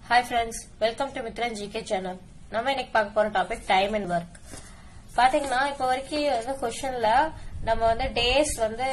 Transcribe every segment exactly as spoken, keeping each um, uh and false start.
Hi friends, welcome to Mithran G K channel. நம்ம இன்னைக்கு பார்க்க போற டாபிக் டைம் அண்ட் ஒர்க். பாத்தீங்கன்னா இப்ப வரைக்கும் வந்து क्वेश्चनல நம்ம வந்து டேஸ் வந்து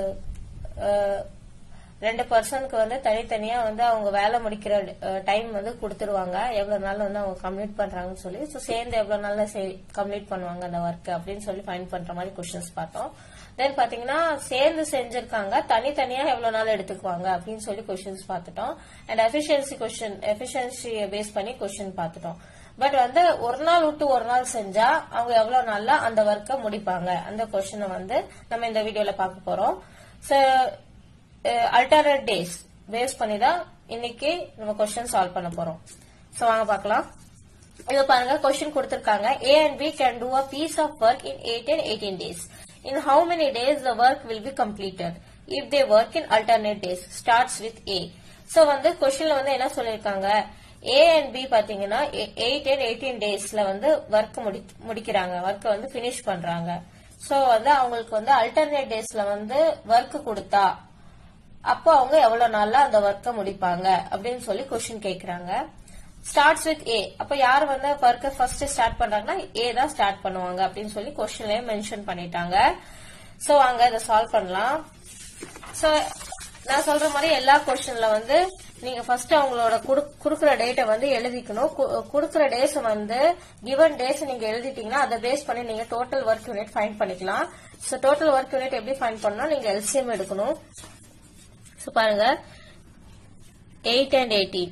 ரெண்டு பர்சனுக்கு வந்து தனித்தனியா வந்து அவங்க வேலை முடிக்கிற டைம் வந்து கொடுத்துருவாங்க. எவ்வளவு நாள் வந்து அவங்க கம்ப்ளீட் பண்றாங்கன்னு சொல்லி சோ சேர்ந்து எவ்வளவு நாள்ல கம்ப்ளீட் பண்ணுவாங்க அந்த ஒர்க் அப்படின்னு சொல்லி ஃபைண்ட் பண்ற மாதிரி क्वेश्चंस பார்த்தோம். தென் பாத்தீங்கன்னா சேர்ந்து செஞ்சிருக்காங்க தனித்தனியா எவ்வளவு நாள் எடுத்துக்குவாங்க அப்படின்னு சொல்லி क्वेश्चंस பார்த்துட்டோம். And efficiency question efficiency base பண்ணி क्वेश्चन பார்த்துட்டோம். பட் வந்து ஒரு நாள் விட்டு ஒரு நாள் செஞ்சா அவங்க எவ்வளவு நாள்ல அந்த ஒர்க்கை முடிப்பாங்க அந்த क्वेश्चन வந்து நம்ம இந்த வீடியோல பார்க்க போறோம். அல்டர்னேட் டேஸ் பேஸ் பண்ணி தான் இன்னைக்கு நம்ம क्वेश्चन சால்வ் பண்ண போறோம். சோ வாங்க பார்க்கலாம். இது பாருங்க क्वेश्चन கொடுத்திருக்காங்க. A and B can do a piece of work in eight and eighteen days. In how many days the work will be completed if they work in alternate days? Starts with A. So வந்து क्वेश्चनல வந்து என்ன சொல்லிருக்காங்க? A and B பாத்தீங்கன்னா eight and eighteen daysல வந்து work முடிக்கிறாங்க. Work வந்து finish பண்றாங்க. So வந்து அவங்களுக்கு வந்து alternate daysல வந்து ஒர்க் கொடுத்தா அப்போ அவங்க எவ்வளவு நாள்ல அந்த ஒர்க்க முடிப்பாங்க அப்படின்னு சொல்லி क्वेश्चन கேக்குறாங்க. Starts with A. அப்ப யார் வந்து ஒர்க்க ஃபர்ஸ்ட் ஸ்டார்ட் பண்றாங்கன்னா ஏ தான் ஸ்டார்ட் பண்ணுவாங்க அப்படின்னு சொல்லி क्वेश्चनலயே மென்ஷன் பண்ணிட்டாங்க. சோ அங்க இத சால்வ் பண்ணலாம். சோ நான் சொல்ற மாதிரி எல்லா क्वेश्चनல வந்து நீங்க ஃபர்ஸ்ட் அவங்களோட குடுக்குற டேட்டை வந்து எழுதிக்கணும். குடுக்குற டேஸ் வந்து கிவன் டேஸ் நீங்க எழுதிட்டீங்கன்னா அதை பேஸ் பண்ணி நீங்க டோட்டல் ஒர்க் யூனிட் ஃபைண்ட் பண்ணிக்கலாம். சோ டோட்டல் ஒர்க் யூனிட் எப்படி ஃபைண்ட் பண்ணணும்? நீங்க எல்சிஎம் எடுக்கணும். சோ பாருங்க eight and eighteen.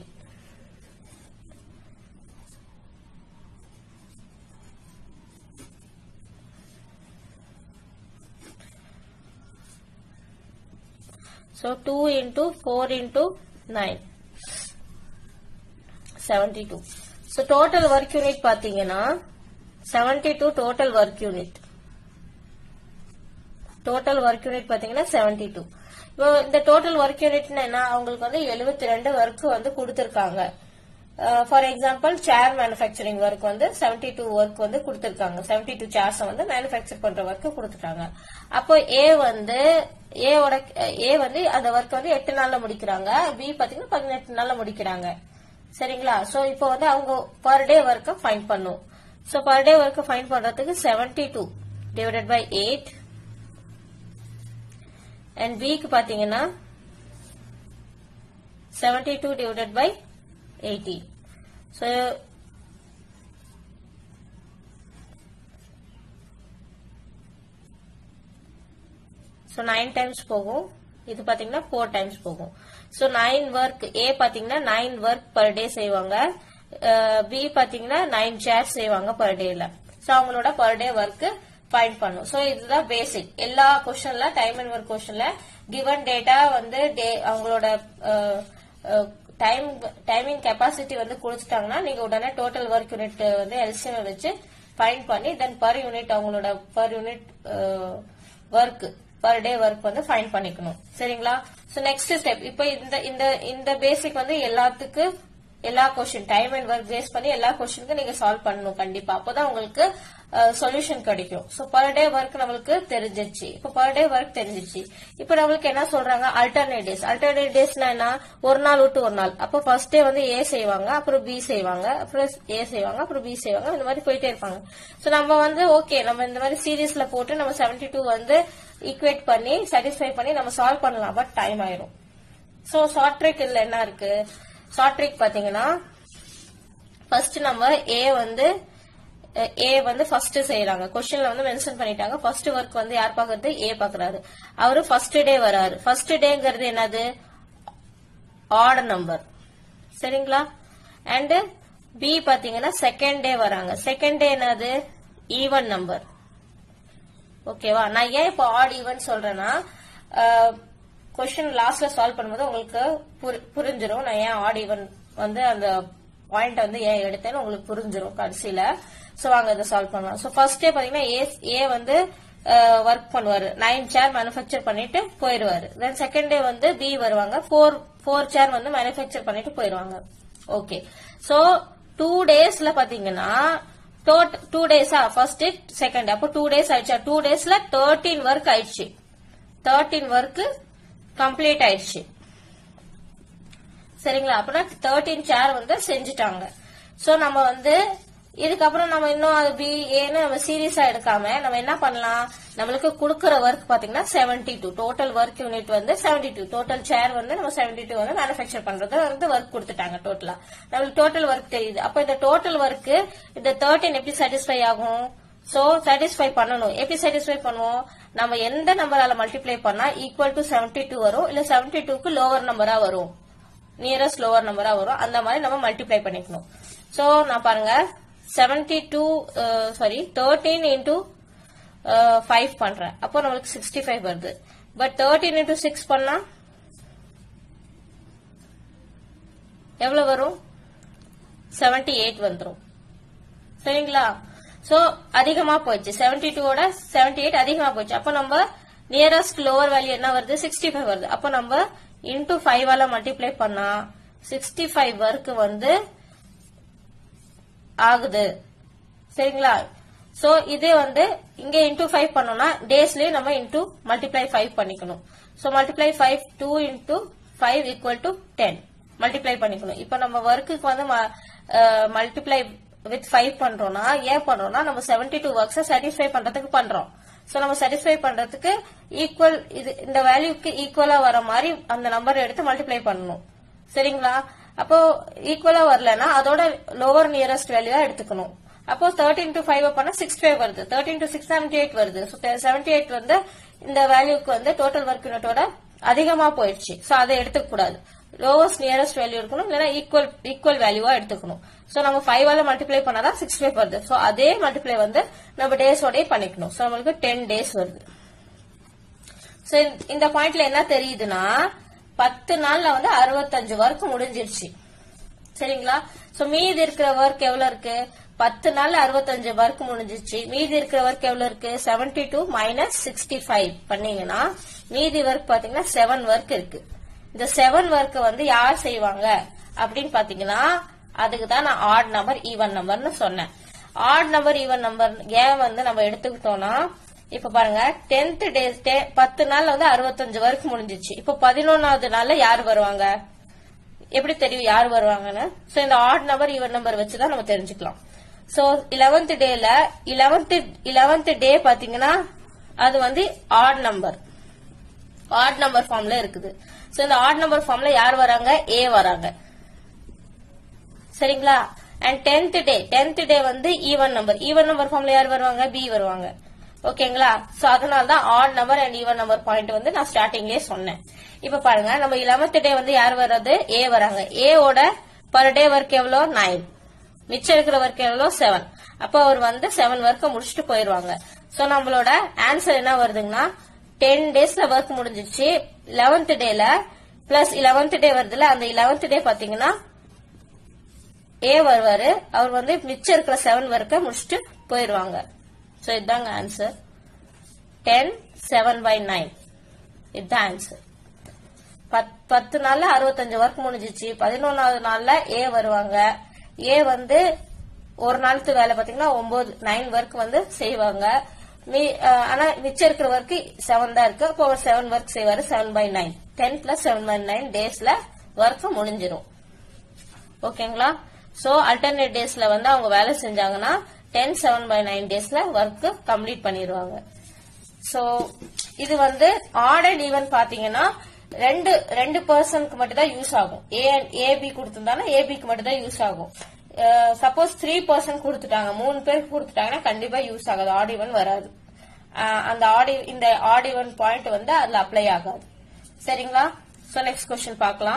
So two into four into nine. seventy-two. So total work unit பாத்தீங்கன்னா seventy-two total work unit. Total work unit பாத்தீங்கன்னா seventy-two. இப்போ இந்த டோட்டல் ஒர்க் யூனிட்னா என்ன? அவங்களுக்கு வந்து எழுபத்தி ரெண்டு ஒர்க் வந்து கொடுத்திருக்காங்க. For example chair manufacturing work வந்து செவன்டி டூ ஒர்க் வந்து கொடுத்திருக்காங்க. செவன்டி டூ சேர்ஸ் வந்து மேனுஃபேக்சர் பண்ற ஒர்க் கொடுத்துட்டாங்க. அப்போ ஏ வந்து ஏவோட ஏ வந்து அந்த ஒர்க் வந்து எட்டு நாள்ல முடிக்கிறாங்க. பி பாத்தீங்கன்னா பதினெட்டு நாள்ல முடிக்கிறாங்க. சரிங்களா? சோ இப்போ வந்து அவங்க பர் டே ஒர்க்க ஃபைண்ட் பண்ணும். சோ பர் டே ஒர்க்க ஃபைண்ட் பண்றதுக்கு seventy two divided by eight and B க்கு பாத்தீங்கன்னா seventy-two divided by eighty. So so nine times போகும். இது பாத்தீங்கன்னா four times போகும். So nine work A பாத்தீங்கன்னா nine work per day செய்வாங்க. B பாத்தீங்கன்னா nine chairs செய்வாங்க per dayல. So அவங்களோட per day work ஃபைண்ட் பண்ணும். சோ இதுதான் பேசிக். எல்லா क्वेश्चनல டைம் அண்ட் ஒர்க் क्वेश्चनல given டேட்டா வந்து அவங்களோட டைம் டைமிங் கெபாசிட்டி வந்து கொடுத்துட்டாங்கன்னா நீங்க உடனே டோட்டல் ஒர்க் யூனிட் வந்து எல்சிஎம் வச்சு ஃபைண்ட் பண்ணி தென் பர் யூனிட் அவங்களோட per unit work per day work வந்து ஃபைண்ட் பண்ணிக்கணும். சரிங்களா? So next step. இப்போ இந்த இந்த இந்த பேசிக் வந்து எல்லாத்துக்கு எல்லா question time and work base பண்ணி எல்லா क्वेश्चनக்கு நீங்க சால்வ் பண்ணணும் கண்டிப்பா. அப்பதான் உங்களுக்கு சொல்யூஷன் கிடைக்கும். சோ பர் டே ஒர்க் நம்மளுக்கு தெரிஞ்சிச்சு. இப்ப பர் டே ஒர்க் தெரிஞ்சிச்சு. இப்ப நம்மளுக்கு என்ன சொல்றாங்க? Alternate days. அல்டர்னேட் டேஸ்னா என்ன? ஒரு நாள் விட்டு ஒரு நாள். அப்ப ஃபர்ஸ்ட் டே வந்து ஏ செய்வாங்க, அப்புறம் பி செய்வாங்க, அப்புறம் ஏ செய்வாங்க, அப்புறம் பி செய்வாங்க, இந்த மாதிரி போயிட்டே இருப்பாங்க. சோ நம்ம வந்து ஓகே நம்ம இந்த மாதிரி சீரீஸ்ல போட்டு நம்ம செவன்டி டூ வந்து ஈக்குவேட் பண்ணி சாட்டிஸ்ஃபை பண்ணி நம்ம சால்வ் பண்ணலாம். பட் டைம் ஆயிரும். சோ ஷார்ட் ட்ரிக் இதுல என்ன இருக்கு? ஷார்ட் ட்ரிக் பாத்தீங்கன்னா ஃபர்ஸ்ட் நம்ம ஏ வந்து ஏ வந்து ஃபர்ஸ்ட் செய்யறாங்க. क्वेश्चनல வந்து மென்ஷன் பண்ணிட்டாங்க. ஃபர்ஸ்ட் ஒர்க் வந்து யார் பாக்குறது? ஏ பாக்குறாரு. அவரு ஃபர்ஸ்ட் டே வராரு. ஃபர்ஸ்ட் டேங்கிறது என்னது? Odd number. சரிங்களா? அண்ட் பி பாத்தீங்கன்னா செகண்ட் டே வராங்க. செகண்ட் டே என்னது? Even number. ஓகேவா? நான் ஏன் இப்போ ஆட் ஈவன் சொல்றேன்னா क्वेश्चन லாஸ்ட்ல சால்வ் பண்ணும்போது உங்களுக்கு புரிஞ்சிடும் நான் ஏன் ஆட் ஈவன் வந்து அந்த பாயிண்ட் வந்து ஏன் எடுத்தேன்னு உங்களுக்கு புரிஞ்சிடும் கடைசியில. சோ வாங்க இதை சால்வ் பண்ணலாம். சோ ஃபர்ஸ்ட் டே பாத்தீங்கன்னா ஏ வந்து ஒர்க் பண்ணுவாரு. நைன் சேர் மேனுஃபேக்சர் பண்ணிட்டு போயிருவாரு. தென் செகண்ட் டே வந்து பி வருவாங்க. ஃபோர் ஃபோர் சேர் வந்து மேனுஃபேக்சர் பண்ணிட்டு போயிருவாங்க. ஓகே. சோ டூ டேஸ்ல பாத்தீங்கன்னா டூ டேஸா ஃபர்ஸ்ட் டே செகண்ட் டே அப்போ டூ டேஸ் ஆயிடுச்சா? டூ டேஸ்ல தேர்ட்டீன் ஒர்க் ஆயிடுச்சு. தேர்ட்டீன் ஒர்க் கம்ப்ளீட் ஆயிடுச்சு. சரிங்களா? அப்படின்னா தேர்ட்டீன் சேர் வந்து செஞ்சுட்டாங்க. சோ நம்ம வந்து இதுக்கப்புறம் நம்ம இன்னும் அது பி ஏன்னு நம்ம சீரியஸா எடுக்காம நம்ம என்ன பண்ணலாம், நம்மளுக்கு கொடுக்கற ஒர்க் பாத்தீங்கன்னா seventy two total work unit வந்து செவன்டி டூ டோட்டல் சேர் வந்து நம்ம செவன்டி டூ வந்து மேனுஃபேக்சர் பண்றது வந்து ஒர்க் கொடுத்துட்டாங்க. டோட்டலா நம்மளுக்கு டோட்டல் ஒர்க் தெரியுது. அப்ப இந்த டோட்டல் ஒர்க் இந்த தேர்ட்டின் எப்படி சாட்டிஸ்ஃபை ஆகும்? சோ சாட்டிஸ்ஃபை பண்ணணும். எப்படி சாட்டிஸ்ஃபை பண்ணுவோம்? நம்ம எந்த நம்பரால மல்டிப்ளை பண்ணா ஈக்குவல் டு செவன்டி டூ வரும், இல்ல செவன்டி டூக்கு லோவர் நம்பரா வரும், நியரஸ்ட் லோவர் நம்பரா வரும், அந்த மாதிரி நம்ம மல்டிப்ளை பண்ணிக்கணும். சோ நான் பாருங்க seventy two sorry thirteen into five பண்றேன். அப்போ நம்மளுக்கு சிக்ஸ்டி ஃபைவ் வருது. பட் தேர்ட்டீன் இன்டூ சிக்ஸ் பண்ணா எவ்வளவு வரும்? செவன்டி எயிட் வந்துடும். சரிங்களா? சோ அதிகமா போயிடுச்சு. செவன்டி டூவோட செவன்டி எயிட் அதிகமா போயிடுச்சு. அப்போ நம்ம நியரஸ்ட் லோவர் வேல்யூ என்ன வருது? சிக்ஸ்டி ஃபைவ் வருது. அப்போ நம்ம இன்டூ ஃபைவ் ஆல மல்டிப்ளை பண்ணா சிக்ஸ்டி ஃபைவ் ஒர்க் வந்து ஆகுது. சரிங்களா? சோ இதே வந்து இங்க இன்டூ ஃபைவ் பண்ணோம்னா டேஸ்லயே நம்ம இன்டூ மல்டிப்ளை ஃபைவ் பண்ணிக்கணும். So multiply five two into five equal to ten multiply பண்ணிக்கணும். இப்ப நம்ம ஒர்க்குக்கு வந்து மல்டிப்ளை வித் ஃபைவ் பண்றோம்னா ஏன் பண்றோம்னா நம்ம செவன்டி டூ ஒர்க்ஸ் சாட்டிஸ்ஃபை பண்றதுக்கு பண்றோம். சோ நம்ம சாட்டிஸ்ஃபை பண்றதுக்கு ஈக்குவல் இது இந்த வேல்யூக்கு ஈக்குவலா வர மாதிரி அந்த நம்பர் எடுத்து மல்டிப்ளை பண்ணணும். சரிங்களா? அப்போ ஈக்குவலா வரலன்னா அதோட லோவர் நியரஸ்ட் வேல்யூவா எடுத்துக்கணும். அப்போ தேர்ட்டின் டு ஃபைவ் பண்ணா சிக்ஸ்டி ஃபைவ் வருது. Thirteen to six seventy eight வருது. செவன்டி எயிட் வந்து இந்த வேல்யூக்கு வந்து டோட்டல் ஒர்க் யூனிட்டோட அதிகமா போயிடுச்சு. சோ அதை எடுத்துக்க கூடாது. லோவஸ்ட் நியரஸ்ட் வேல்யூ இருக்கணும், இல்லைன்னா ஈக்குவல் ஈக்குவல் வேல்யூவா எடுத்துக்கணும். சோ நம்ம ஃபைவ் ஆல மல்டிப்ளை பண்ணாதான் சிக்ஸ்டி ஃபைவ் வருது. சோ அதே மல்டிப்ளை வந்து நம்ம டேஸோடய பண்ணிக்கணும். சோ நம்மளுக்கு டென் டேஸ் வருது. சோ இந்த பாயிண்ட்ல என்ன தெரியுதுன்னா பத்து நாள்ல வந்து அறுபத்தஞ்சு ஒர்க் முடிஞ்சிருச்சு. சரிங்களா? சோ மீதி இருக்கிற ஒர்க் எவ்வளவு இருக்கு? பத்து நாள்ல அறுபத்தஞ்சு ஒர்க் முடிஞ்சிருச்சு. மீதி இருக்கிற ஒர்க் எவ்வளவு இருக்கு? Seventy two minus sixty five பண்ணீங்கன்னா மீதி ஒர்க் பாத்தீங்கன்னா செவன் ஒர்க் இருக்கு. இந்த செவன் ஒர்க் வந்து யார் செய்வாங்க அப்படின்னு பாத்தீங்கன்னா அதுக்கு தான் நான் ஆட் நம்பர் ஈவன் நம்பர்னு சொன்னேன். ஆட் நம்பர் ஈவன் நம்பர் ஏன் வந்து நம்ம எடுத்துக்கிட்டோம்னா இப்ப பாருங்க டென்த் டேஸ் பத்து நாள்ல வந்து அறுபத்தஞ்சு ஒர்க் முடிஞ்சிச்சு. இப்ப பதினொன்னாவது நாள்ல யார் வருவாங்க? எப்படி தெரியும் யார் வருவாங்கன்னு? சோ இந்த ஆட் நம்பர் ஈவன் நம்பர் வச்சுதான் நம்ம தெரிஞ்சுக்கலாம். சோ eleventh டேல eleventh eleventh டே பாத்தீங்கன்னா அது வந்து ஆட் நம்பர் ஆட் நம்பர் ஃபார்ம்ல இருக்குது. சோ இந்த ஆட் நம்பர் ஃபார்ம்ல யார் வராங்க? ஏ வராங்க. சரிங்களா? And tenth day tenth day வந்து ஈவன் நம்பர் ஈவன் நம்பர் ஃபார்ம்ல யார் வருவாங்க? பி வருவாங்க. ஓகேங்களா? சோ அதனால தான் odd number and even number point வந்து நான் ஸ்டார்டிங்லயே சொன்னேன். இப்ப பாருங்க நம்ம eleventh டே வந்து யார் வர்றது? ஏ வராங்க. ஏ ஓட பர் டே ஒர்க் எவ்வளவு? நைன். மிச்சம் இருக்கிற ஒர்க் எவ்வளவு? செவன். அப்ப அவர் வந்து செவன் ஒர்க்க முடிச்சுட்டு போயிருவாங்க. சோ நம்மளோட ஆன்சர் என்ன வருதுங்கன்னா டென் டேஸ்ல ஒர்க் முடிஞ்சிருச்சு. eleventh டேல பிளஸ் eleventh டே வருதுல அந்த eleventh டே பாத்தீங்கன்னா ஏ வருவாரு. அவர் வந்து மிச்சம் இருக்கிற செவன் ஒர்க்க முடிச்சுட்டு போயிருவாங்க. சோ இதுதாங்க answer. Ten seven by nine இதுதான் ஆன்சர். பத்து நாள்ல அறுபத்தஞ்சு ஒர்க் முடிஞ்சிச்சு. பதினொன்னாவது நாள்ல ஏ வருவாங்க. ஏ வந்து ஒரு நாளுக்கு வேலை பாத்தீங்கன்னா ஒன்பது நைன் ஒர்க் வந்து செய்வாங்க. ஆனா மிச்சம் இருக்கிற ஒர்க் செவன் தான் இருக்கு. அப்போ செவன் ஒர்க் செய்வாரு. Seven by nine ten plus seven by nine டேஸ்ல ஒர்க் முடிஞ்சிடும். ஓகேங்களா? சோ அல்டர்னேட் டேஸ்ல வந்து அவங்க வேலை செஞ்சாங்கன்னா டென் செவன் பை நைன் டேஸ்ல ஒர்க் கம்ப்ளீட் பண்ணிடுவாங்க. சோ இது வந்து ஆட் அண்ட் ஈவன் பாத்தீங்கன்னா ரெண்டு ரெண்டு பர்சனுக்கு மட்டும் தான் யூஸ் ஆகும். ஏ ஏபி கொடுத்திருந்தாலும் ஏபிக்கு மட்டும் தான் யூஸ் ஆகும். சப்போஸ் த்ரீ பர்சன் கொடுத்துட்டாங்க, மூணு பேருக்கு கொடுத்துட்டாங்கன்னா கண்டிப்பா யூஸ் ஆகாது, ஆட் ஈவன் வராது. அந்த ஆடி இந்த ஆட் ஈவன் பாயிண்ட் வந்து அதுல அப்ளை ஆகாது. சரிங்களா? சோ நெக்ஸ்ட் கொஸ்டின் பார்க்கலாம்.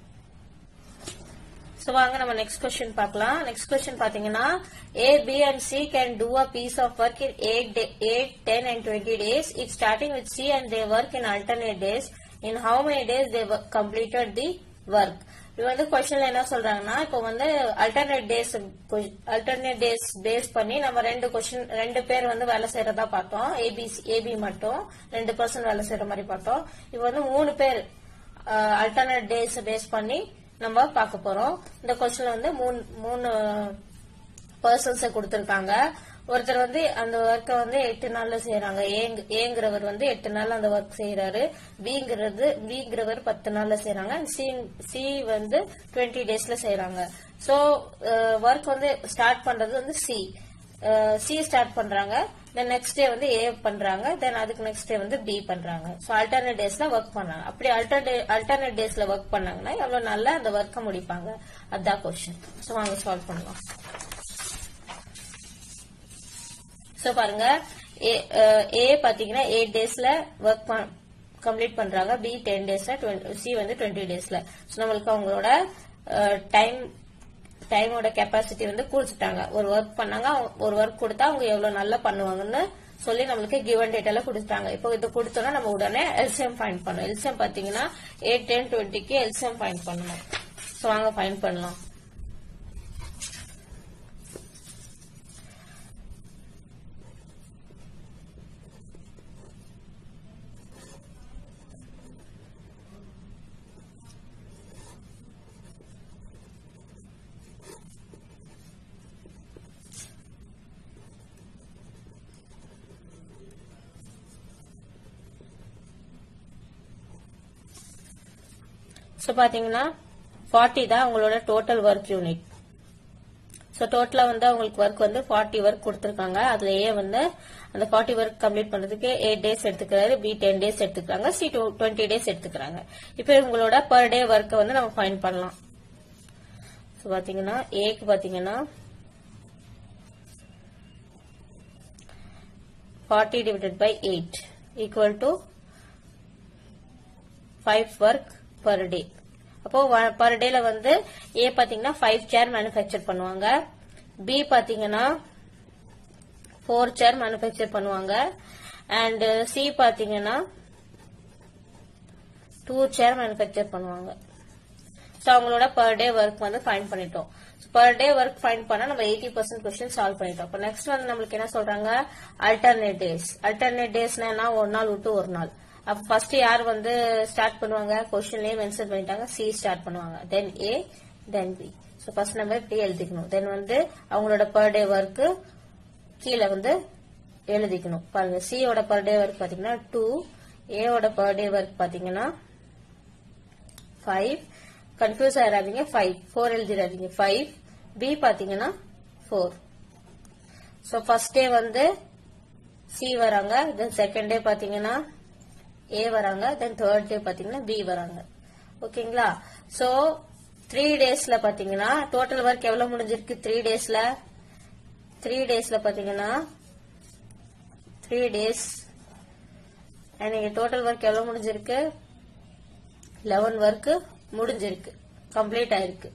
சோ வாங்க நம்ம நெக்ஸ்ட் கொஸ்டின் பார்க்கலாம். நெக்ஸ்ட் கொஸ்டின் பாத்தீங்கன்னா A, B and C can do a piece of work in eight, ten and twenty days. If starting with C and they work in alternate days, in how many days they completed the work? இது வந்து கொஸ்டின்ல என்ன சொல்றாங்கன்னா இப்போ வந்து alternate days alternate days base பண்ணி நம்ம ரெண்டு கொஸ்டின் ரெண்டு பேர் வந்து வேலை செய்யறதா பார்த்தோம். ஏபி ஏபி மட்டும் ரெண்டு பர்சன்ட் வேலை செய்யற மாதிரி பார்த்தோம். இப்போ வந்து மூணு பேர் அல்டர்னேட் டேஸ் பேஸ் பண்ணி நம்ம பார்க்க போறோம். இந்த கொஸ்டின்ல வந்து மூணு மூணு பர்சன்ஸ் கொடுத்திருக்காங்க. ஒருத்தர் வந்து அந்த ஒர்க்கை வந்து எட்டு நாள்ல செய்யறாங்க. ஏங்கிறவர் வந்து எட்டு நாள் அந்த ஒர்க் செய்யறாரு. பிங்கிறது பிங்கிறவர் பத்து நாள்ல செய்யறாங்க. சி சி வந்து டுவெண்ட்டி டேஸ்ல செய்யறாங்க. சோ ஒர்க் வந்து ஸ்டார்ட் பண்றது வந்து சி சி ஸ்டார்ட் பண்றாங்க. தென் நெக்ஸ்ட் டே வந்து ஏ பண்றாங்க. தென் அதுக்கு நெக்ஸ்ட் டே வந்து பி பண்றாங்க. சோ ஆல்டர்னேட் டேஸ்ல ஒர்க் பண்றாங்க. அப்படி ஆல்டர்னேட் ஆல்டர்னேட் டேஸ்ல ஒர்க் பண்ணாங்கன்னா எவ்வளவு நாள்ல அந்த ஒர்க்கை முடிப்பாங்க? அதான் கொஸ்டின். சோ வாங்க சால்வ் பண்ணலாம். சோ பாருங்க, ஏ பாத்தீங்கன்னா எயிட் டேஸ்ல ஒர்க் கம்ப்ளீட் பண்றாங்க. பி டென் டேஸ்ல, சி வந்து டுவெண்ட்டி டேஸ்ல. சோ நம்மளுக்கு அவங்களோட டைம் டைமோட கெப்பாசிட்டி வந்து கொடுத்துட்டாங்க. ஒரு ஒர்க் பண்ணாங்க, ஒரு ஒர்க் கொடுத்தா அவங்க எவ்வளவு நல்லா பண்ணுவாங்கன்னு சொல்லி நம்மளுக்கு கிவன் டேட்டால கொடுத்துட்டாங்க. இப்போ இது கொடுத்தோம்னா நம்ம உடனே எல்சிஎம் ஃபைண்ட் பண்ணணும். எல்சிஎம் பாத்தீங்கன்னா எயிட் டென் டுவெண்ட்டிக்கு எல்சிஎம் ஃபைண்ட் பண்ணணும். சோ வாங்க ஃபைண்ட் பண்ணலாம். சோ பாத்தீங்கன்னா ஃபார்ட்டி தான் அவங்களோட டோட்டல் ஒர்க் யூனிட். சோ டோட்டலா வந்து அவங்களுக்கு ஒர்க் வந்து ஃபார்ட்டி ஒர்க் கொடுத்திருக்காங்க. அதுல ஏ வந்து அந்த ஃபார்ட்டி ஒர்க் கம்ப்ளீட் பண்றதுக்கு எயிட் டேஸ் எடுத்துக்கிறாரு. பி டென் டேஸ் எடுத்துக்கிறாங்க. சி டுவெண்ட்டி டேஸ் எடுத்துக்கிறாங்க. இப்போ இவங்களோட பர் டே ஒர்க்கை வந்து நம்ம ஃபைண்ட் பண்ணலாம். சோ பாத்தீங்கன்னா ஏக்கு பாத்தீங்கன்னா forty divided by eight equal to five work per day. அப்போ பர் டேல வந்து ஏ பாத்தீங்கன்னா ஃபைவ் சேர் மேனுஃபேக்சர் பண்ணுவாங்க. பி பாத்தீங்கன்னா ஃபோர் சேர் மேனுஃபேக்சர் பண்ணுவாங்க. அண்ட் சி பாத்தீங்கன்னா டூ சேர் மேனுஃபேக்சர் பண்ணுவாங்க. சோ அவங்களோட பர் டே ஒர்க் வந்து ஃபைண்ட் பண்ணிட்டோம். பர் டே ஒர்க் ஃபைண்ட் பண்ணா நம்ம எயிட்டி பர்சன்ட் கொஸ்டின் சால்வ் பண்ணிட்டோம். இப்போ நெக்ஸ்ட் வந்து நம்மளுக்கு என்ன சொல்றாங்க? Alternate days. அல்டர்னேட் டேஸ்னா ஒரு நாள் விட்டு ஒரு நாள். அப்ப ஃபர்ஸ்ட் யார் வந்து ஸ்டார்ட் பண்ணுவாங்க? கொஸ்டின்லயே மென்ஷன் பண்ணிட்டாங்க, சி ஸ்டார்ட் பண்ணுவாங்க. Then A, then B. So first நம்ம இப்படி எழுதிக்கணும். தென் வந்து அவங்களோட பர் டே ஒர்க் கீழே வந்து எழுதிக்கணும். பாருங்க, சியோட பர் டே ஒர்க் பாத்தீங்கன்னா டூ, ஏவோட பர் டே ஒர்க் பாத்தீங்கன்னா ஃபைவ். கன்ஃபியூஸ் ஆயிடாதீங்க, ஃபைவ் ஃபோர் எழுதிடாதீங்க. ஃபைவ். பி பாத்தீங்கன்னா ஃபோர். சோ ஃபர்ஸ்ட் டே வந்து சி வராங்க. தென் செகண்ட் டே பாத்தீங்கன்னா ஏ வராங்க. தென் தேர்ட் டே பாத்தீங்கன்னா பி வராங்க. ஓகேங்களா? சோ த்ரீ டேஸ்ல பாத்தீங்கன்னா டோட்டல் ஒர்க் எவ்வளவு முடிஞ்சிருக்கு? த்ரீ டேஸ்ல த்ரீ டேஸ்ல பாத்தீங்கன்னா three days and total work எவ்வளவு முடிஞ்சிருக்கு? லெவன் ஒர்க் முடிஞ்சிருக்கு, கம்ப்ளீட் ஆயிருக்கு.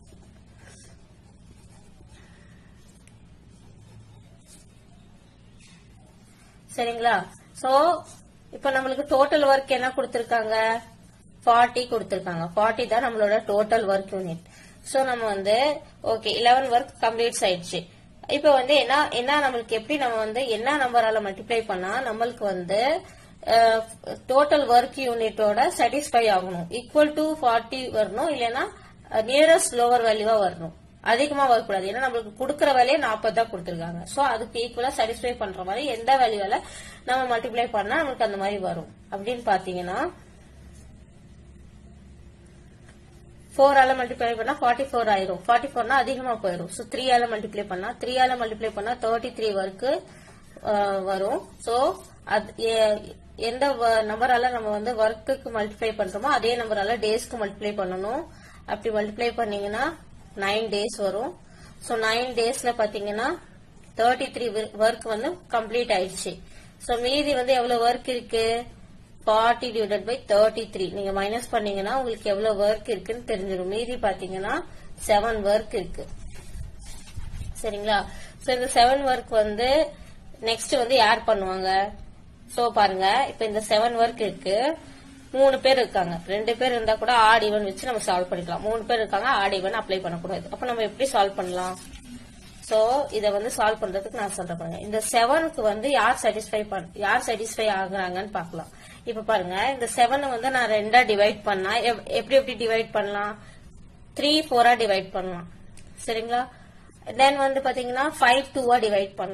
சரிங்களா? சோ இப்ப நம்மளுக்கு டோட்டல் ஒர்க் என்ன கொடுத்திருக்காங்க? ஃபார்ட்டி கொடுத்திருக்காங்க. ஃபார்ட்டி தான் நம்மளோட டோட்டல் ஒர்க் யூனிட். சோ நம்ம வந்து ஓகே லெவன் ஒர்க் கம்ப்ளீட் ஆயிடுச்சு. இப்ப வந்து என்ன என்ன நம்மளுக்கு எப்படி நம்ம வந்து என்ன நம்பரால மல்டிப்ளை பண்ணா நம்மளுக்கு வந்து டோட்டல் ஒர்க் யூனிட்டோட சாட்டிஸ்ஃபை ஆகணும். ஈக்குவல் டு ஃபார்ட்டி வரணும், இல்லைன்னா நியரஸ்ட் லோவர் வேல்யூவா வரணும். அதிகமா வரக்கூடாது. ஏன்னா நம்மளுக்கு கொடுக்கற வேலையை நாற்பது தான் கொடுத்திருக்காங்க. சோ அதுக்கு ஈக்குவலா சாட்டிஸ்ஃபை பண்ற மாதிரி எந்த வேல்யூவால நம்ம மல்டிப்ளை பண்ணா நமக்கு அந்த மாதிரி வரும் அப்படின்னு பாத்தீங்கன்னா ஃபோர் ஆல மல்டிப்ளை பண்ணா ஃபார்ட்டி ஃபோர் ஆயிரும். ஃபார்ட்டி ஃபோர்னா அதிகமா போயிடும். சோ த்ரீ ஆல மல்டிப்ளை பண்ணா த்ரீ ஆல மல்டிப்ளை பண்ணா தேர்ட்டி த்ரீ ஒர்க்கு வரும். சோ எந்த நம்பரால நம்ம வந்து ஒர்க்குக்கு மல்டிப்ளை பண்றோமோ அதே நம்பரால டேஸ்க்கு மல்டிப்ளை பண்ணணும். அப்படி மல்டிப்ளை பண்ணீங்கன்னா நைன் டேஸ் வரும். சோ நைன் டேஸ்ல பாத்தீங்கன்னா தேர்ட்டி த்ரீ ஒர்க் வந்து கம்ப்ளீட் ஆயிடுச்சு. சோ மீதி வந்து எவ்வளவு ஒர்க் இருக்கு? Forty divided by thirty three. நீங்க மைனஸ் பண்ணீங்கன்னா உங்களுக்கு எவ்வளவு ஒர்க் இருக்குன்னு தெரிஞ்சிடும். மீதி பாத்தீங்கன்னா செவன் ஒர்க் இருக்கு. சரிங்களா? சோ இந்த செவன் ஒர்க் வந்து நெக்ஸ்ட் வந்து யார் பண்ணுவாங்க? சோ பாருங்க, இப்ப இந்த செவன் ஒர்க் இருக்கு. மூணு பேர் இருக்காங்க. ரெண்டு பேர் இருந்தா கூட ஆட் ஈவன் வச்சு நம்ம சால்வ் பண்ணிக்கலாம். மூணு பேர் இருக்காங்க, ஆட் ஈவன் அப்ளை பண்ணக்கூடாது. அப்ப நம்ம எப்படி சால்வ் பண்ணலாம்? சோ இத வந்து சால்வ் பண்றதுக்கு நான் சொல்றேன் பாருங்க. இந்த செவனுக்கு வந்து யார் சாட்டிஸ்ஃபை யார் சாட்டிஸ்ஃபை ஆகுறாங்கன்னு பாக்கலாம். இப்ப பாருங்க, இந்த செவன் வந்து நான் ரெண்டா டிவைட் பண்ணா எப்படி எப்படி டிவைட் பண்ணலாம்? த்ரீ ஃபோரா டிவைட் பண்ணலாம். சரிங்களா? தென் வந்து பாத்தீங்கன்னா ஃபைவ் டூவா டிவைட் பண்ணலாம்.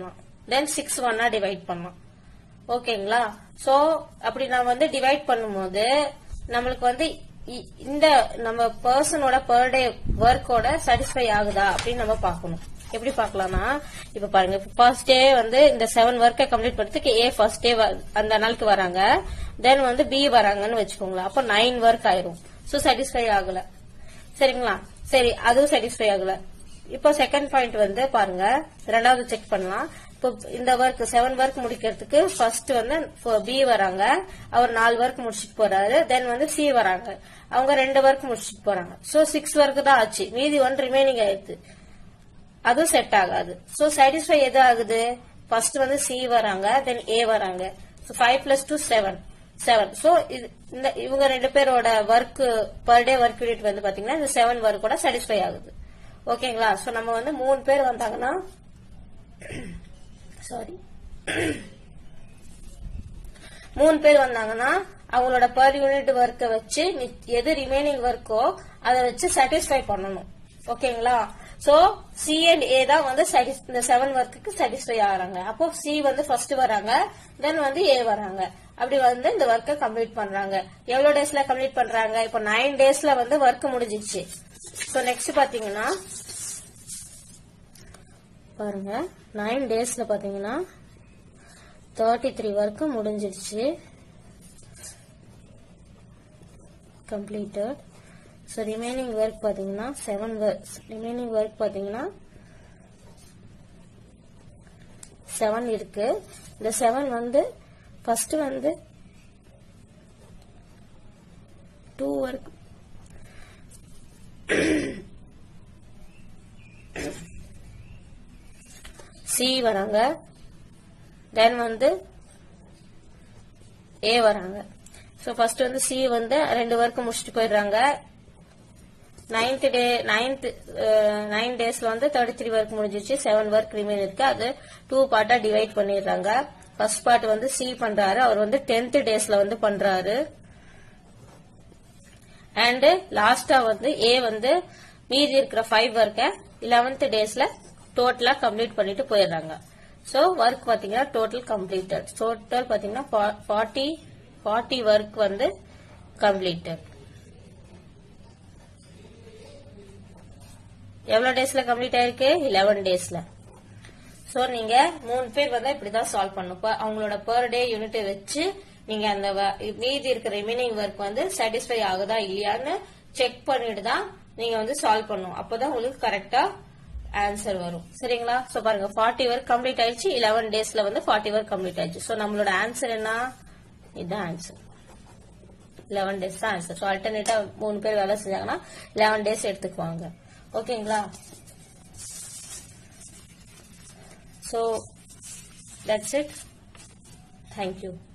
தென் சிக்ஸ் ஒன்னா டிவைட் பண்ணலாம். ஓகேங்களா? சோ அப்படி நான் வந்து டிவைட் பண்ணும்போது நம்மளுக்கு வந்து இந்த நம்ம பர்சனோட பர் டே ஒர்க்கோட சாட்டிஸ்ஃபை ஆகுதா அப்படின்னு நம்ம பார்க்கணும். எப்படி பார்க்கலாம்னா, இப்ப பாருங்க, ஃபர்ஸ்ட் டே வந்து இந்த செவன் ஒர்க்கை கம்ப்ளீட் பண்றதுக்கு ஏ ஃபர்ஸ்ட் டே அந்த நாளுக்கு வராங்க, தென் வந்து பி வராங்கன்னு வச்சுக்கோங்களேன். அப்போ நைன் ஒர்க் ஆயிரும். சோ சாட்டிஸ்ஃபை ஆகல. சரிங்களா? சரி, அதுவும் சாட்டிஸ்ஃபை ஆகல. இப்போ செகண்ட் பாயிண்ட் வந்து பாருங்க, ரெண்டாவது செக் பண்ணலாம். இப்போ இந்த ஒர்க் செவன் ஒர்க் முடிக்கிறதுக்கு ஃபர்ஸ்ட் வந்து பி வராங்க, அவர் நாலு ஒர்க் முடிச்சுட்டு போறாரு. தென் வந்து சி வராங்க, அவங்க ரெண்டு ஒர்க் முடிச்சுட்டு போறாங்க. சோ சிக்ஸ் ஒர்க் தான் ஆச்சு, மீதி ஒன் ரிமைனிங் ஆயிடுது. அதுவும் செட் ஆகாது. சோ சாட்டிஸ்ஃபை எது ஆகுது? ஃபர்ஸ்ட் வந்து சி வராங்க, தென் ஏ வராங்க. So five plus two seven seven. So இந்த இவங்க ரெண்டு பேரோட work per day work unit வந்து பாத்தீங்கன்னா இந்த செவன் ஒர்க்கோட சாட்டிஸ்ஃபை ஆகுது. ஓகேங்களா? சோ நம்ம வந்து மூணு பேர் வந்தாங்கன்னா சாரி மூணு பேர் வந்தாங்கன்னா அவங்களோட பர் யூனிட் ஒர்க்கை வச்சு எது ரிமைனிங் ஒர்க்கோ அதை வச்சு சாட்டிஸ்ஃபை பண்ணணும். ஓகேங்களா? சோ சி அண்ட் ஏ தான் வந்து இந்த செவன் ஒர்க்குக்கு சாட்டிஸ்ஃபை ஆகிறாங்க. அப்போ சி வந்து ஃபர்ஸ்ட் வராங்க, தென் வந்து ஏ வராங்க. அப்படி வந்து இந்த ஒர்க்கை கம்ப்ளீட் பண்றாங்க. எவ்வளவு டேஸ்ல கம்ப்ளீட் பண்றாங்க? இப்போ நைன் டேஸ்ல வந்து ஒர்க் முடிஞ்சிச்சு. சோ நெக்ஸ்ட் பாத்தீங்கன்னா பாருங்க, நைன் டேஸ்ல பாத்தீங்கன்னா தேர்ட்டி த்ரீ ஒர்க் முடிஞ்சிருச்சு, கம்ப்ளீட்டட். ஸோ ரிமைனிங் ஒர்க் பாத்தீங்கன்னா செவன் ரிமைனிங் ஒர்க் பாத்தீங்கன்னா செவன் இருக்கு. இந்த செவன் வந்து ஃபர்ஸ்ட் வந்து டூ ஒர்க் சி வராங்க, தென் வந்து ஏ வராங்க. ஸோ ஃபர்ஸ்ட் வந்து சி வந்து ரெண்டு ஒர்க் முடிச்சுட்டு போயிடுறாங்க. நைன்த் டே நைன்த் நைன் டேஸ்ல வந்து தேர்ட்டி த்ரீ ஒர்க் முடிஞ்சிச்சு, செவன் ஒர்க் ரிமைன் இருக்கு. அது டூ பார்ட்டா டிவைட் பண்ணிடுறாங்க. ஃபர்ஸ்ட் பார்ட் வந்து சி பண்றாரு, அவர் வந்து டென்த் டேஸ்ல வந்து பண்றாரு. அண்ட் லாஸ்டா வந்து ஏ வந்து மீதி இருக்கிற ஃபைவ் ஒர்க்கை லெவன்த் டேஸ்ல டோட்டலா கம்ப்ளீட் பண்ணிட்டு போயிடுறாங்க. சோ ஒர்க் பாத்தீங்கன்னா டோட்டல் கம்ப்ளீட்டட். டோட்டல் பாத்தீங்கன்னா ஃபார்ட்டி ஃபார்ட்டி ஒர்க் வந்து கம்ப்ளீட்டட். எவ்வளவு டேஸ்ல கம்ப்ளீட் ஆயிருக்கு? லெவன் டேஸ்ல. சோ நீங்க மூணு பேர் வந்து இப்படிதான் சால்வ் பண்ணும். அவங்களோட பெர் டே யூனிட் வச்சு நீங்க அந்த மீதி இருக்கிற ரிமைனிங் ஒர்க் வந்து சாட்டிஸ்ஃபை ஆகுதா இல்லையான்னு செக் பண்ணிட்டு தான் நீங்க வந்து சால்வ் பண்ணும். அப்பதான் உங்களுக்கு கரெக்டா ஆன்சர் வரும். சரிங்களா? சோ பாருங்க, ஃபார்ட்டி ஒர்க் கம்ப்ளீட் ஆயிடுச்சு, லெவன் டேஸ்ல வந்து ஃபார்ட்டி ஒர்க் கம்ப்ளீட் ஆயிடுச்சு. சோ நம்மளோட ஆன்சர் என்ன? இதுதான் ஆன்சர். லெவன் டேஸ் தான் ஆன்சர். சோ ஆல்டர்னேட்டா மூணு பேர் வேலை செஞ்சாங்கன்னா லெவன் டேஸ் எடுத்துக்குவாங்க. ஓகேங்களா? So that's it. Thank you.